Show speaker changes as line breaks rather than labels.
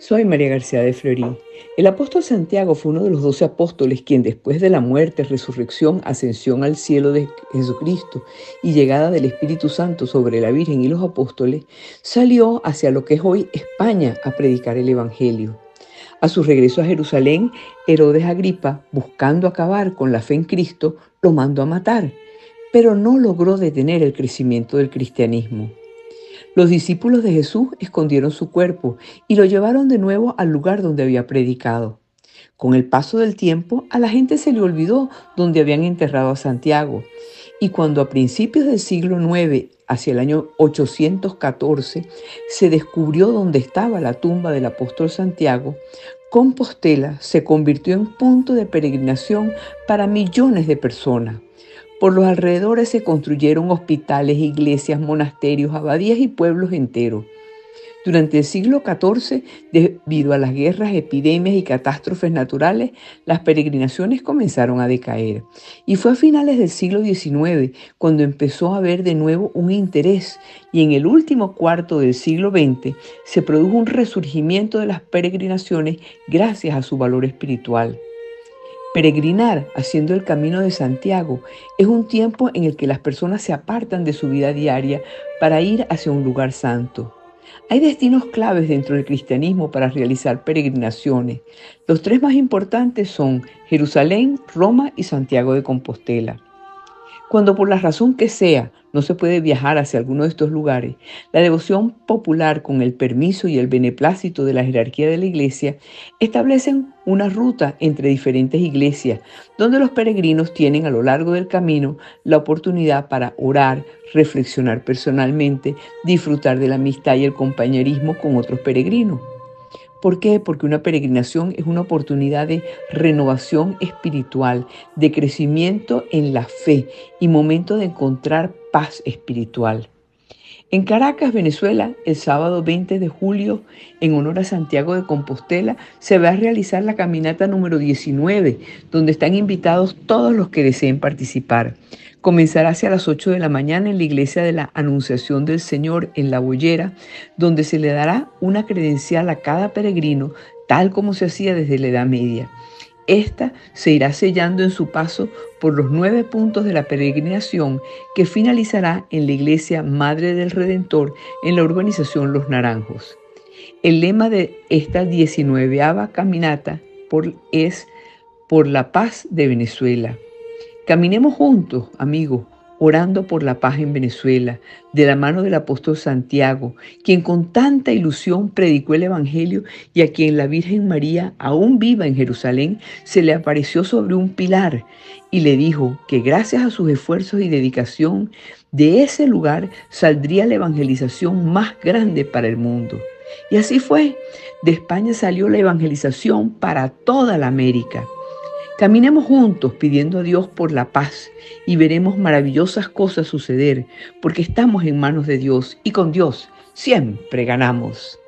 Soy María García de Florí. El apóstol Santiago fue uno de los 12 apóstoles quien después de la muerte, resurrección, ascensión al cielo de Jesucristo y llegada del Espíritu Santo sobre la Virgen y los apóstoles, salió hacia lo que es hoy España a predicar el Evangelio. A su regreso a Jerusalén, Herodes Agripa, buscando acabar con la fe en Cristo, lo mandó a matar, pero no logró detener el crecimiento del cristianismo. Los discípulos de Jesús escondieron su cuerpo y lo llevaron de nuevo al lugar donde había predicado. Con el paso del tiempo, a la gente se le olvidó dónde habían enterrado a Santiago. Y cuando a principios del siglo IX, hacia el año 814, se descubrió dónde estaba la tumba del apóstol Santiago, Compostela se convirtió en punto de peregrinación para millones de personas. Por los alrededores se construyeron hospitales, iglesias, monasterios, abadías y pueblos enteros. Durante el siglo XIV, debido a las guerras, epidemias y catástrofes naturales, las peregrinaciones comenzaron a decaer. Y fue a finales del siglo XIX cuando empezó a haber de nuevo un interés, y en el último cuarto del siglo XX se produjo un resurgimiento de las peregrinaciones gracias a su valor espiritual. Peregrinar haciendo el camino de Santiago es un tiempo en el que las personas se apartan de su vida diaria para ir hacia un lugar santo. Hay destinos claves dentro del cristianismo para realizar peregrinaciones. Los tres más importantes son Jerusalén, Roma y Santiago de Compostela. Cuando por la razón que sea no se puede viajar hacia alguno de estos lugares, la devoción popular, con el permiso y el beneplácito de la jerarquía de la iglesia, establecen una ruta entre diferentes iglesias, donde los peregrinos tienen a lo largo del camino la oportunidad para orar, reflexionar personalmente, disfrutar de la amistad y el compañerismo con otros peregrinos. ¿Por qué? Porque una peregrinación es una oportunidad de renovación espiritual, de crecimiento en la fe y momento de encontrar paz espiritual. En Caracas, Venezuela, el sábado 20 de julio, en honor a Santiago de Compostela, se va a realizar la caminata número 19, donde están invitados todos los que deseen participar. Comenzará hacia las 8 de la mañana en la iglesia de la Anunciación del Señor en La Boyera, donde se le dará una credencial a cada peregrino, tal como se hacía desde la Edad Media. Esta se irá sellando en su paso por los 9 puntos de la peregrinación, que finalizará en la iglesia Madre del Redentor en la urbanización Los Naranjos. El lema de esta 19ª caminata es por la paz de Venezuela. Caminemos juntos, amigos, orando por la paz en Venezuela, de la mano del apóstol Santiago, quien con tanta ilusión predicó el Evangelio y a quien la Virgen María, aún viva en Jerusalén, se le apareció sobre un pilar y le dijo que gracias a sus esfuerzos y dedicación, de ese lugar saldría la evangelización más grande para el mundo. Y así fue. De España salió la evangelización para toda la América. Caminemos juntos pidiendo a Dios por la paz y veremos maravillosas cosas suceder, porque estamos en manos de Dios y con Dios siempre ganamos.